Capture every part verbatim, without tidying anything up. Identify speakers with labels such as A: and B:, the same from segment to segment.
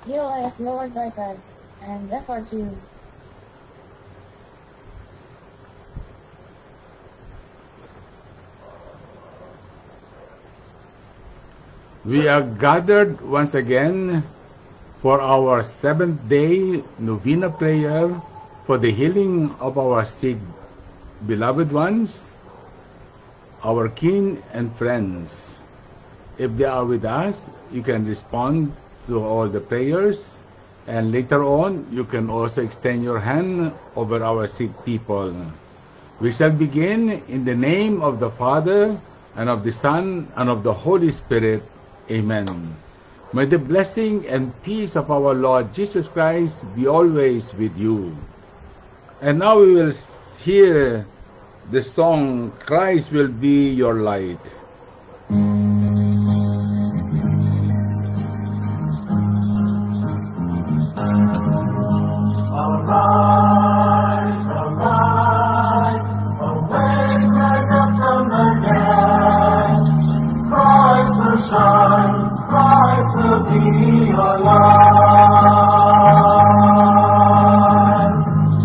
A: Heal us, Lord thy God, and therefore too.
B: We are gathered once again for our seventh day novena prayer for the healing of our sick beloved ones, our kin and friends. If they are with us, you can respond to all the prayers, and later on you can also extend your hand over our sick people. We shall begin in the name of the Father, and of the Son, and of the Holy Spirit. Amen. May the blessing and peace of our Lord Jesus Christ be always with you. And now we will hear the song, Christ Will Be Your Light.
C: Arise, arise, awake, rise up from the dead. Christ will shine, Christ will be your light.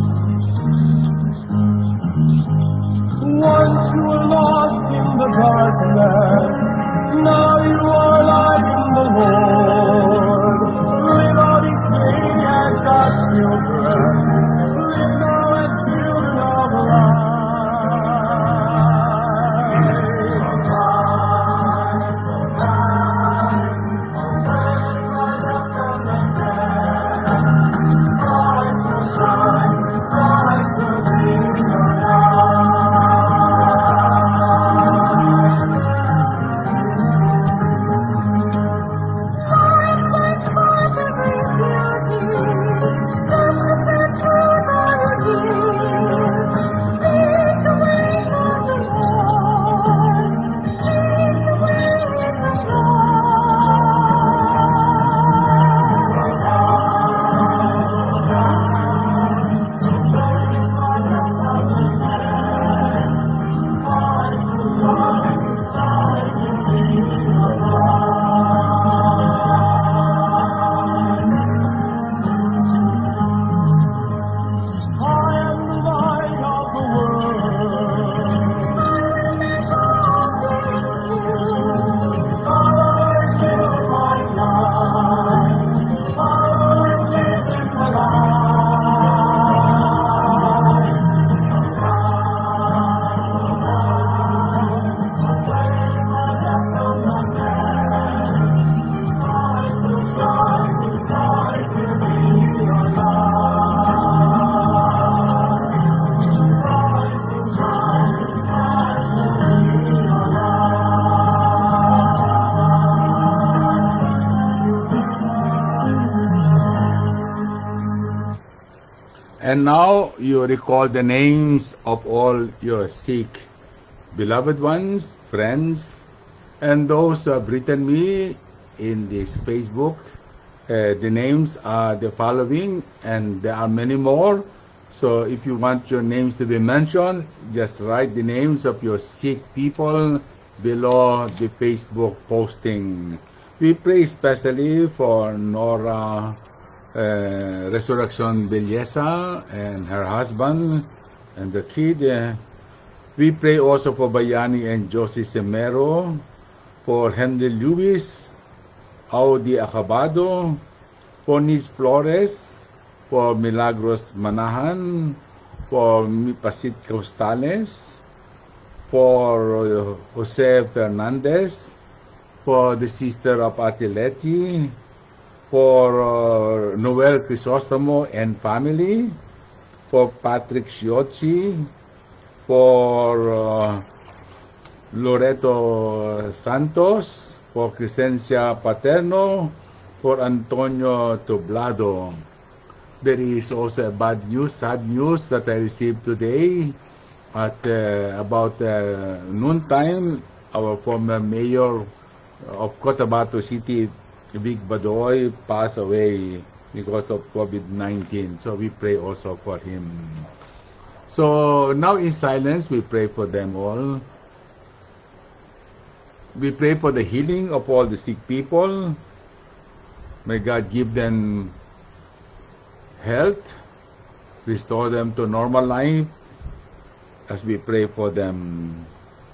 C: Once you were lost in the darkness, now you are alive in the Lord. Live out each day as God's children. Live now as children of light. Arise, arise, awake, rise up from the dead. Christ will shine, Christ will be your light.
B: And now you recall the names of all your sick beloved ones, friends, and those who have written me in this Facebook. Uh, the names are the following, and there are many more. So if you want your names to be mentioned, just write the names of your sick people below the Facebook posting. We pray especially for Nora Uh, Resurrection Belleza and her husband and the kid. Uh, we pray also for Bayani and Josie Semero, for Henry Lewis, Audi Acabado, for Nis Flores, for Milagros Manahan, for Mipasit Costales, for uh, Jose Fernandez, for the sister of Atileti, for uh, Noel Crisostomo and family, for Patrick Sciocci, for uh, Loreto Santos, for Crescencia Paterno, for Antonio Toblado. There is also a bad news, sad news that I received today at uh, about uh, noontime. Our former mayor of Cotabato City, Vic Badoy, passed away because of COVID nineteen. So we pray also for him. So now in silence, we pray for them all. We pray for the healing of all the sick people. May God give them health, restore them to normal life as we pray for them.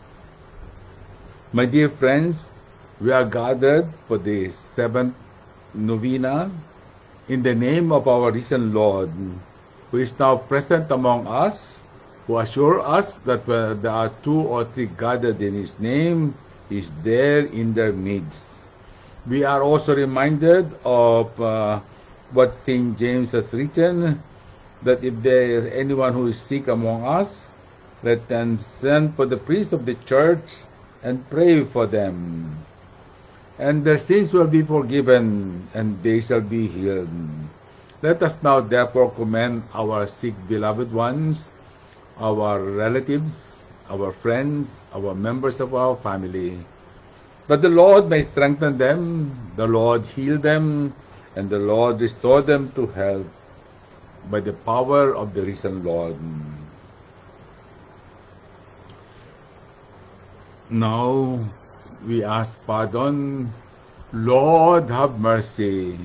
B: My dear friends, we are gathered for the seventh novena in the name of our risen Lord, who is now present among us, who assure us that when there are two or three gathered in His name, He is there in their midst. We are also reminded of uh, what Saint James has written, that if there is anyone who is sick among us, let them send for the priest of the church and pray for them, and their sins will be forgiven, and they shall be healed. Let us now therefore commend our sick beloved ones, our relatives, our friends, our members of our family, that the Lord may strengthen them, the Lord heal them, and the Lord restore them to health by the power of the risen Lord. Now we ask pardon. Lord, have mercy.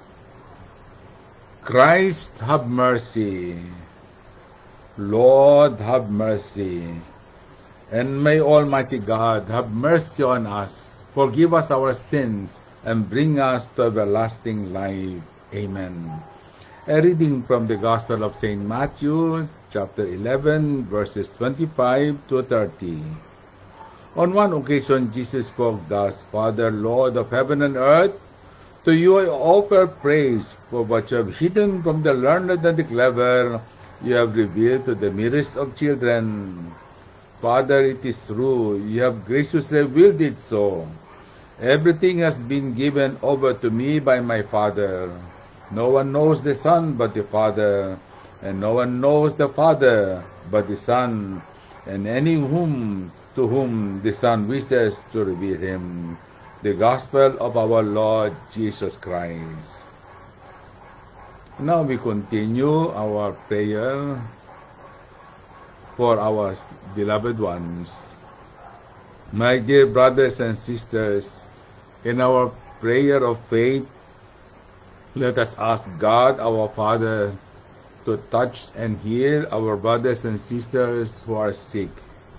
B: Christ, have mercy. Lord, have mercy. And may Almighty God have mercy on us, forgive us our sins, and bring us to everlasting life. Amen. A reading from the Gospel of Saint Matthew, chapter eleven, verses twenty-five to thirty. On one occasion, Jesus spoke thus, Father, Lord of heaven and earth, to you I offer praise for what you have hidden from the learned and the clever, you have revealed to the merest of children. Father, it is true, you have graciously willed it so. Everything has been given over to me by my Father. No one knows the Son but the Father, and no one knows the Father but the Son, and any whom to whom the Son wishes to reveal him. The Gospel of our Lord Jesus Christ. Now we continue our prayer for our beloved ones. My dear brothers and sisters, in our prayer of faith, let us ask God, our Father, to touch and heal our brothers and sisters who are sick.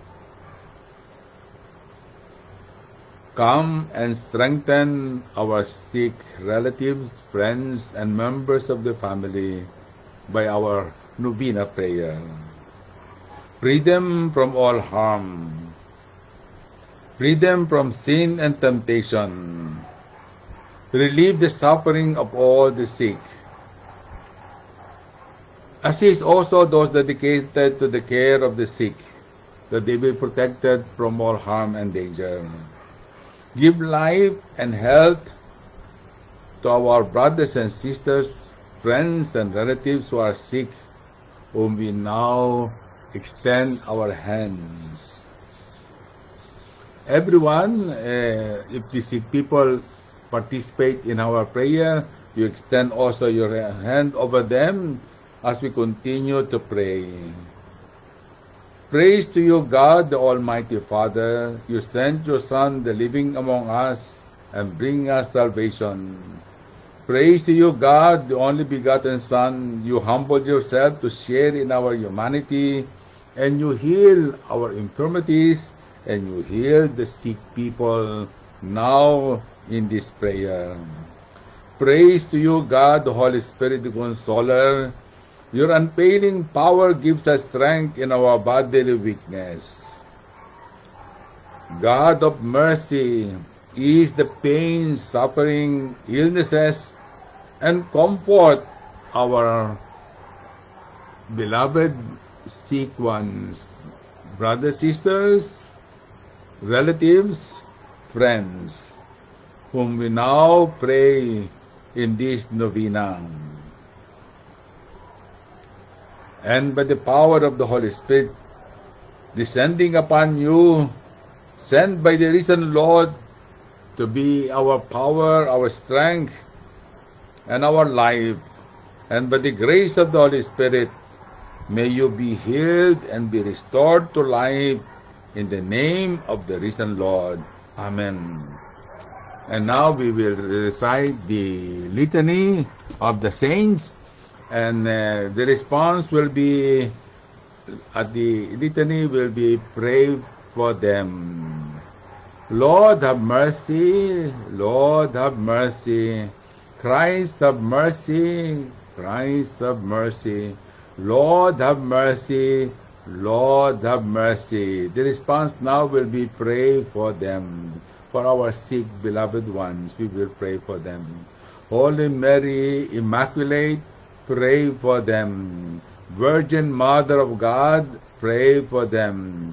B: Come and strengthen our sick relatives, friends, and members of the family by our novena prayer. Free them from all harm. Free them from sin and temptation. Relieve the suffering of all the sick. Assist also those dedicated to the care of the sick, that they be protected from all harm and danger. Give life and health to our brothers and sisters, friends and relatives who are sick, whom we now extend our hands. Everyone, uh, if the sick people participate in our prayer, you extend also your hand over them as we continue to pray. Praise to you, God, the Almighty Father. You sent your Son, the living among us, and bring us salvation. Praise to you, God, the only begotten Son. You humbled yourself to share in our humanity, and you heal our infirmities, and you heal the sick people now in this prayer. Praise to you, God, the Holy Spirit, the Consoler. Your unfailing power gives us strength in our bodily weakness. God of mercy, ease the pain, suffering, illnesses, and comfort our beloved sick ones, brothers, sisters, relatives, friends, whom we now pray in this novena. And by the power of the Holy Spirit descending upon you, sent by the risen Lord to be our power, our strength, and our life, and by the grace of the Holy Spirit, may you be healed and be restored to life in the name of the risen Lord. Amen. And now we will recite the litany of the saints, and uh, the response will be, at the litany will be pray for them. Lord have mercy, Lord have mercy, Christ have mercy, Christ have mercy, Lord have mercy, Lord have mercy. The response now will be pray for them. For our sick beloved ones, we will pray for them. Holy Mary, Immaculate, pray for them. Virgin Mother of God, pray for them.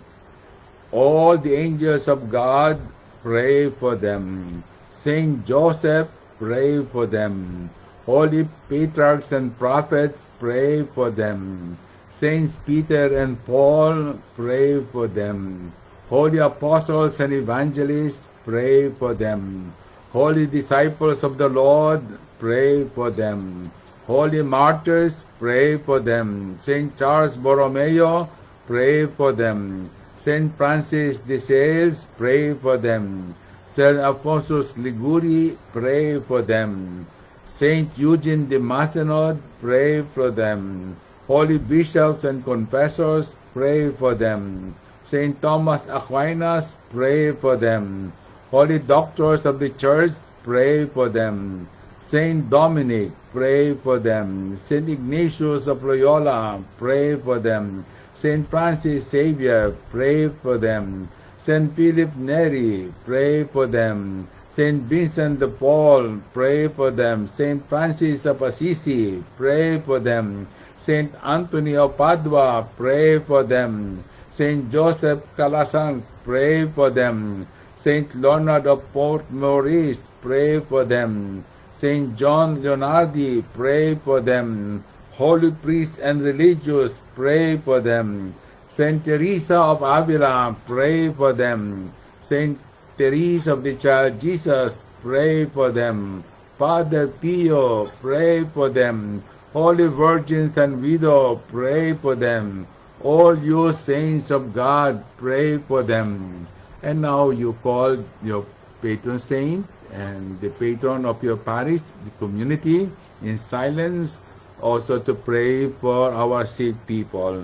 B: All the angels of God, pray for them. Saint Joseph, pray for them. Holy Patriarchs and Prophets, pray for them. Saints Peter and Paul, pray for them. Holy Apostles and Evangelists, pray for them. Holy Disciples of the Lord, pray for them. Holy Martyrs, pray for them. Saint Charles Borromeo, pray for them. Saint Francis de Sales, pray for them. Saint Alphonsus Liguri, pray for them. Saint Eugene de Mazenod, pray for them. Holy Bishops and Confessors, pray for them. Saint Thomas Aquinas, pray for them. Holy Doctors of the Church, pray for them. Saint Dominic, pray for them. Saint Ignatius of Loyola, pray for them. Saint Francis Xavier, pray for them. Saint Philip Neri, pray for them. Saint Vincent de Paul, pray for them. Saint Francis of Assisi, pray for them. Saint Anthony of Padua, pray for them. Saint Joseph Calasanz, pray for them. Saint Leonard of Port Maurice, pray for them. Saint John Leonardi, pray for them. Holy priests and religious, pray for them. Saint Teresa of Avila, pray for them. Saint Teresa of the Child Jesus, pray for them. Father Pio, pray for them. Holy virgins and widows, pray for them. All you saints of God, pray for them. And now you call your patron saint and the patron of your parish, the community, in silence, also to pray for our sick people.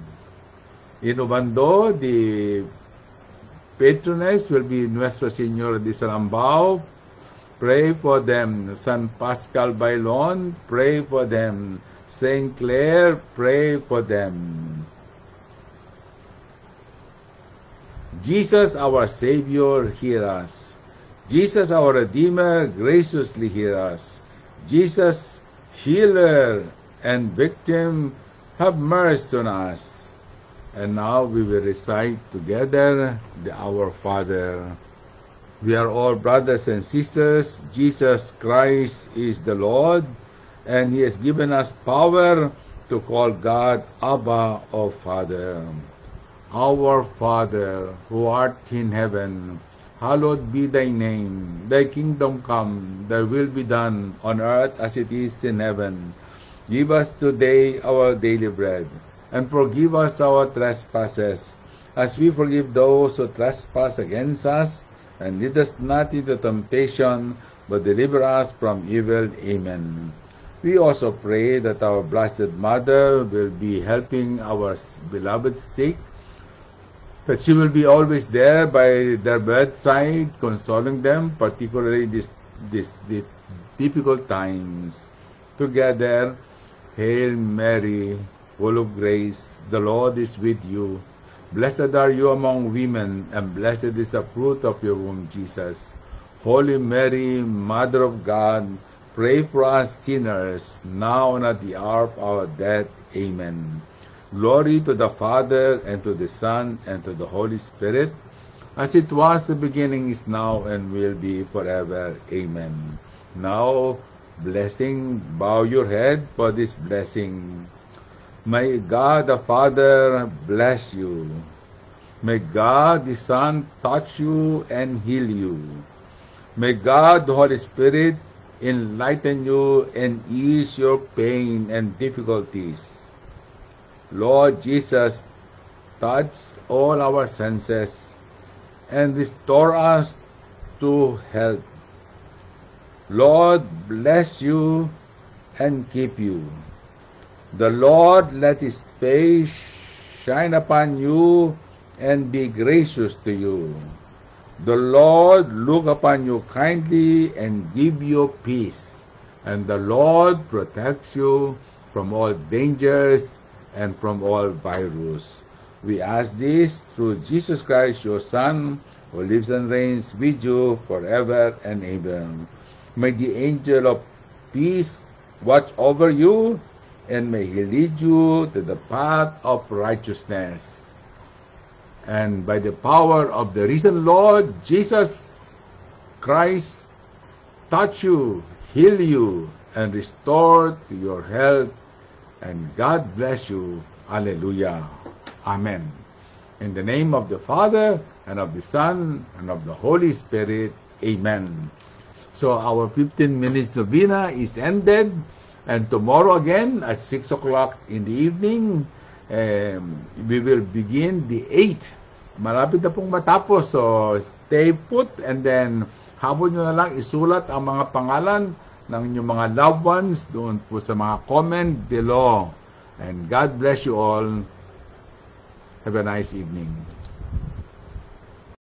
B: In Obando, the patroness will be Nuestra Señora de Sarambao. Pray for them. San Pascal Bailon, pray for them. Saint Clare, pray for them. Jesus, our Savior, hear us. Jesus, our Redeemer, graciously hear us. Jesus, healer and victim, have mercy on us. And now we will recite together the Our Father. We are all brothers and sisters. Jesus Christ is the Lord, and He has given us power to call God Abba, or Father. Our Father, who art in heaven, hallowed be thy name. Thy kingdom come, thy will be done on earth as it is in heaven. Give us today our daily bread, and forgive us our trespasses, as we forgive those who trespass against us. And lead us not into temptation, but deliver us from evil. Amen. We also pray that our Blessed Mother will be helping our beloved sick, that she will be always there by their bedside, consoling them, particularly this, this, this difficult times. Together, Hail Mary, full of grace, the Lord is with you. Blessed are you among women, and blessed is the fruit of your womb, Jesus. Holy Mary, Mother of God, pray for us sinners, now and at the hour of our death. Amen. Glory to the Father, and to the Son, and to the Holy Spirit, as it was in the beginning, is now, and will be forever. Amen. Now, blessing, bow your head for this blessing. May God the Father bless you. May God the Son touch you and heal you. May God the Holy Spirit enlighten you and ease your pain and difficulties. Lord Jesus, touch all our senses and restore us to health. Lord bless you and keep you. The Lord let his face shine upon you and be gracious to you. The Lord look upon you kindly and give you peace. And the Lord protects you from all dangers and from all virus. We ask this through Jesus Christ, your Son, who lives and reigns with you forever and ever. May the angel of peace watch over you, and may he lead you to the path of righteousness. And by the power of the risen Lord Jesus Christ, touch you, heal you, and restore to your health. And God bless you. Alleluia. Amen. In the name of the Father, and of the Son, and of the Holy Spirit. Amen. So our fifteen minutes novena is ended. And tomorrow again at six o'clock in the evening, um, we will begin the eighth. Malapit na pong matapos. So stay put, and then habon nyo na lang isulat ang mga pangalan ng inyong mga loved ones doon po sa mga comment below. And God bless you all. Have a nice evening.